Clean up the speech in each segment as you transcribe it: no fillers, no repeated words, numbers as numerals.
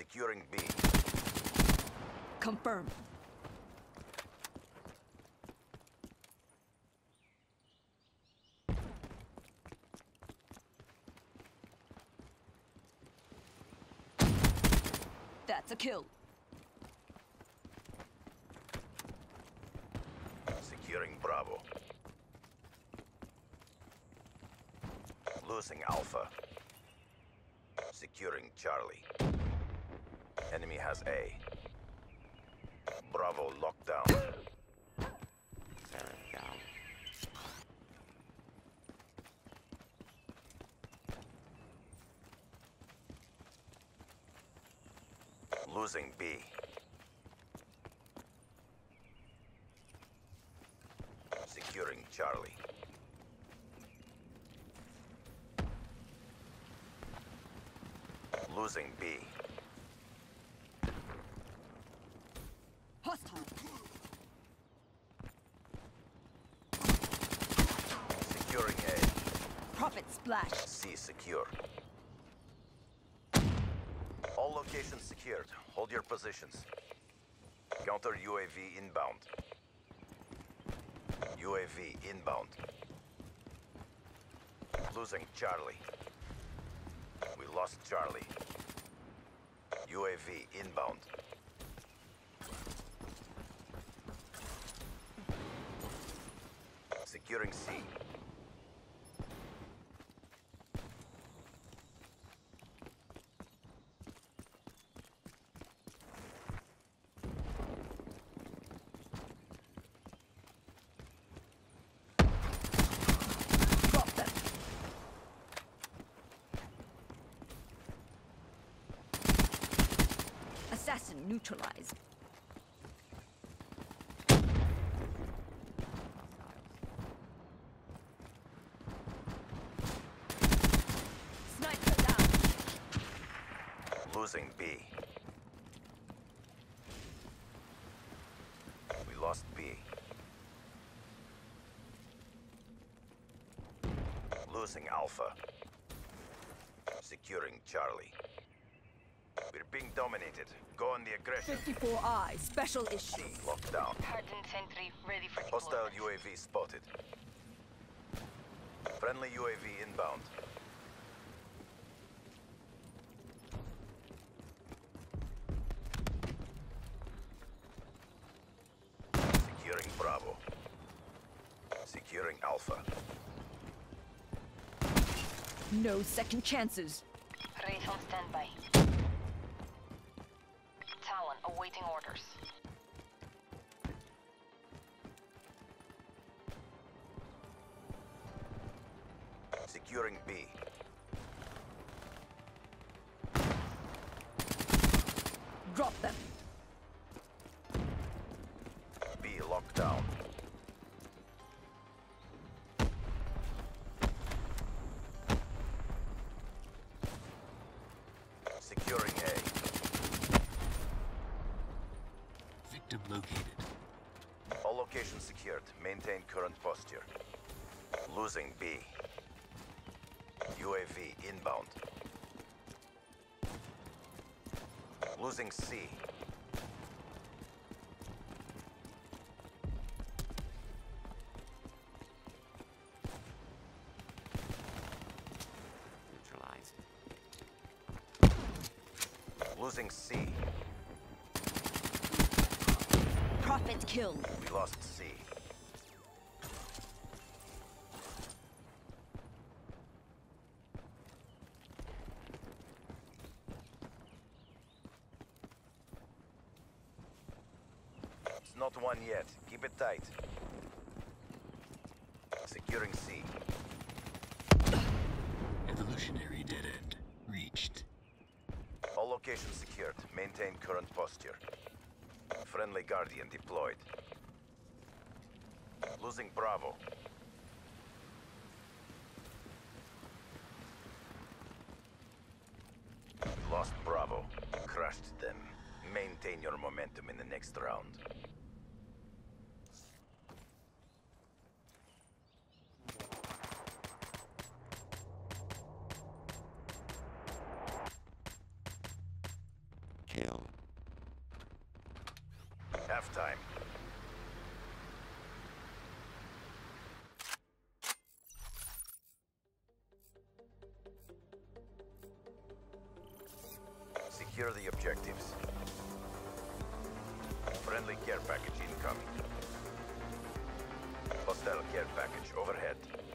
Securing B. Confirm. That's a kill. Securing Bravo. Losing Alpha. Securing Charlie. Enemy has A. Bravo locked down. Losing B. Securing Charlie. Losing B. Hostile. Securing A. Profit splash. C secure. All locations secured. Hold your positions. Counter UAV inbound. UAV inbound. Losing Charlie. We lost Charlie. UAV inbound. Securing C. Drop them. Assassin neutralized. Sniper down. Losing B. We lost B. Losing Alpha. Securing Charlie. We're being dominated. Go on the aggression. 54I, special issue. C locked down. Hardened sentry ready for Hostile deployment. UAV spotted. Friendly UAV inbound. Securing Bravo. Securing Alpha. No second chances. Wraith on standby. Talon awaiting orders. Securing B. Drop them. B locked down. Securing A. Victim located. All locations secured. Maintain current posture. Losing B. UAV inbound. Losing C. Neutralized. Losing C. Prophet killed. We lost C. It's not one yet. Keep it tight. Securing C. Evolutionary dead end reached. All locations secured. Maintain current posture. Friendly Guardian deployed. Losing Bravo. We lost Bravo. Crushed them. Maintain your momentum in the next round. time. Secure the objectives. Friendly care package incoming. Hostile care package overhead.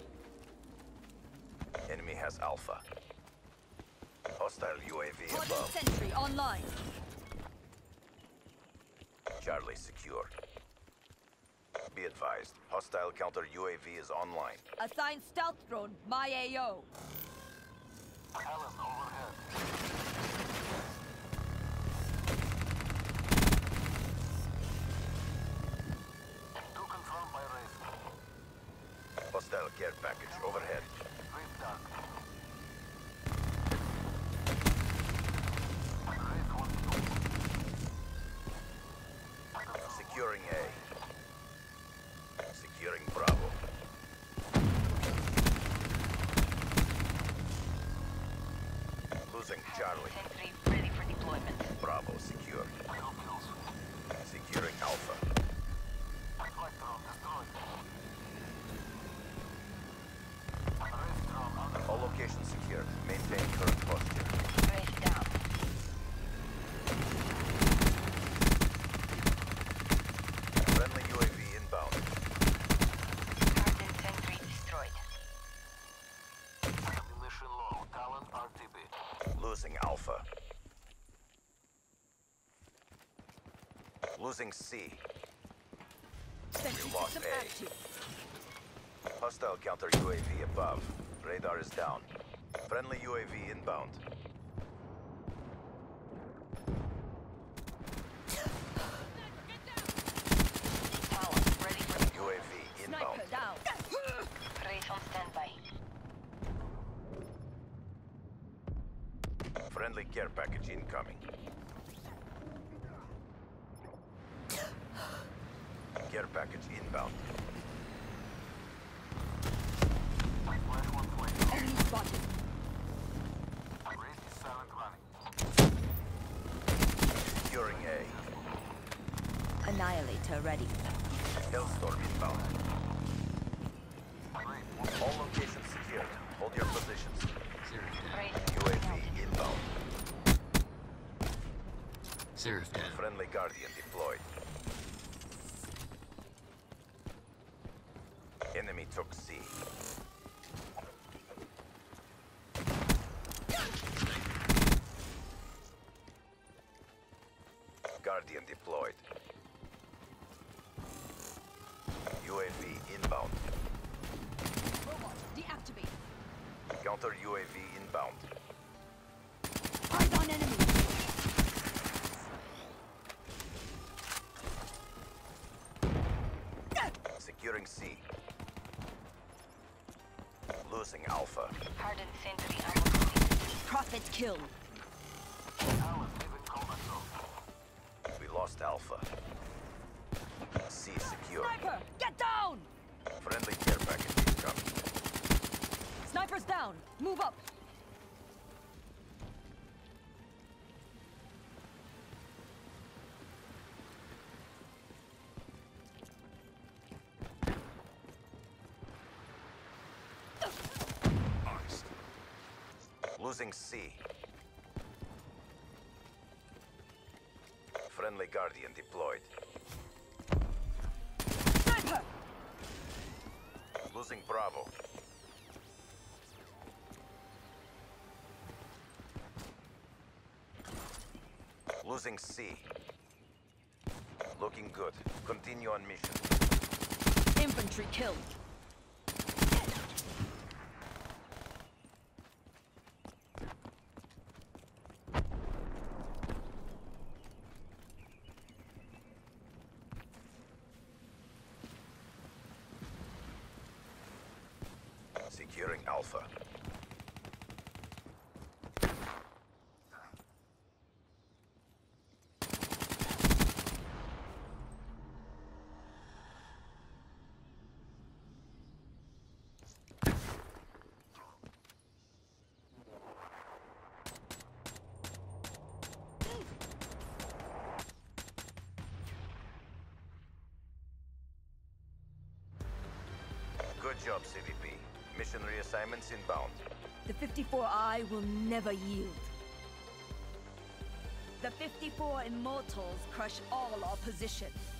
Enemy has Alpha. Hostile UAV Quadrant above. sentry online. Charlie secure. Be advised, hostile counter UAV is online. Assign stealth drone, my AO. Talon overhead. Do confirm by Wraith. Hostile care package overhead. Wraith done. Securing A. Securing Bravo. Losing Charlie. Sentry ready for deployment. Bravo secure. Securing Alpha. All locations secured. Maintain current posture. Race down. Friendly UAV inbound. Hardened sentry destroyed. Ammunition low. Talon RTB. Losing Alpha. Losing C. Sentry lost system A. active. Hostile counter UAV above. Radar is down. Friendly UAV inbound. Talon ready for deployment. UAV inbound. Sniper down. Race on standby. Friendly care package incoming. Care package inbound. Enemy spotted. Securing A. Annihilator ready. Hellstorm inbound. All locations secured. Hold your positions. Seraph down. Race UAV inbound. Seraph down. Friendly Guardian deployed. Enemy took C. Guardian deployed. UAV inbound. Robot deactivate. Counter UAV inbound. Eyes on enemy. Securing C. Losing Alpha. Hardened sentry ammo complete. Prophet killed. We lost Alpha. C secure. Sniper, get down! Friendly care package incoming. Sniper's down. Move up. Losing C. Friendly Guardian deployed. Sniper! Losing Bravo. Losing C. Looking good. Continue on mission. Infantry killed. Securing Alpha. Good job, CVP. Mission reassignments inbound. The 54I will never yield. The 54 Immortals crush all opposition.